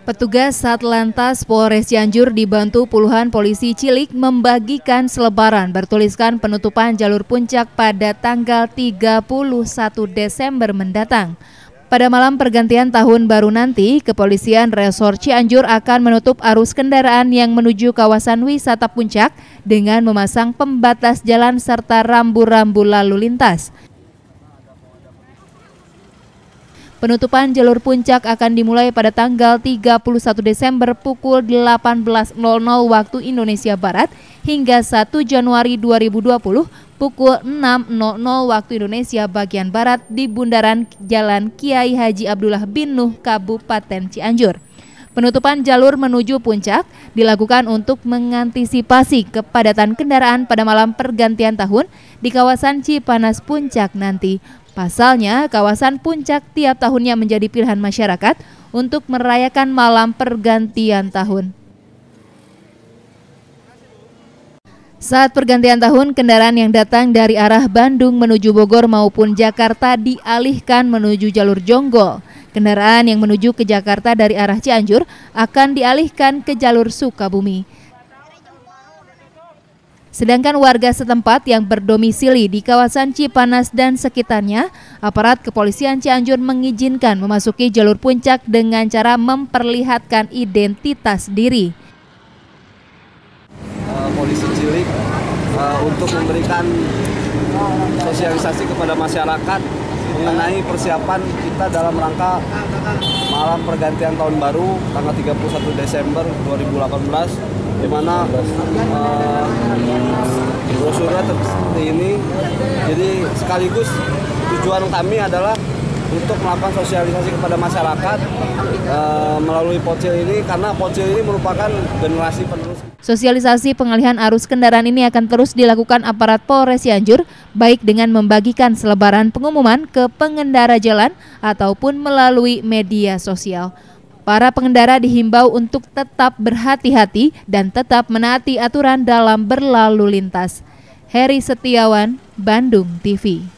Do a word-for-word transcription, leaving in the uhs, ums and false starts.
Petugas Satlantas Polres Cianjur dibantu puluhan polisi cilik membagikan selebaran bertuliskan penutupan jalur puncak pada tanggal tiga puluh satu Desember mendatang. Pada malam pergantian tahun baru nanti, Kepolisian Resor Cianjur akan menutup arus kendaraan yang menuju kawasan wisata puncak dengan memasang pembatas jalan serta rambu-rambu lalu lintas. Penutupan jalur puncak akan dimulai pada tanggal tiga puluh satu Desember pukul delapan belas nol nol waktu Indonesia Barat hingga satu Januari dua ribu dua puluh pukul enam nol nol waktu Indonesia bagian Barat di bundaran Jalan Kiai Haji Abdullah bin Nuh, Kabupaten Cianjur. Penutupan jalur menuju puncak dilakukan untuk mengantisipasi kepadatan kendaraan pada malam pergantian tahun di kawasan Cipanas Puncak nanti. Pasalnya, kawasan puncak tiap tahunnya menjadi pilihan masyarakat untuk merayakan malam pergantian tahun. Saat pergantian tahun, kendaraan yang datang dari arah Bandung menuju Bogor maupun Jakarta dialihkan menuju jalur Jonggol. Kendaraan yang menuju ke Jakarta dari arah Cianjur akan dialihkan ke jalur Sukabumi. Sedangkan warga setempat yang berdomisili di kawasan Cipanas dan sekitarnya, aparat kepolisian Cianjur mengizinkan memasuki jalur puncak dengan cara memperlihatkan identitas diri. Uh, polisi cilik uh, untuk memberikan sosialisasi kepada masyarakat mengenai persiapan kita dalam rangka malam pergantian tahun baru tanggal tiga puluh satu Desember dua ribu delapan belas, di mana uh, brosurnya seperti ini. Jadi sekaligus tujuan kami adalah untuk melakukan sosialisasi kepada masyarakat uh, melalui Pocil ini, karena Pocil ini merupakan generasi penerus. Sosialisasi pengalihan arus kendaraan ini akan terus dilakukan aparat Polres Cianjur, baik dengan membagikan selebaran pengumuman ke pengendara jalan ataupun melalui media sosial. Para pengendara dihimbau untuk tetap berhati-hati dan tetap menaati aturan dalam berlalu lintas. Heri Setiawan, Bandung T V.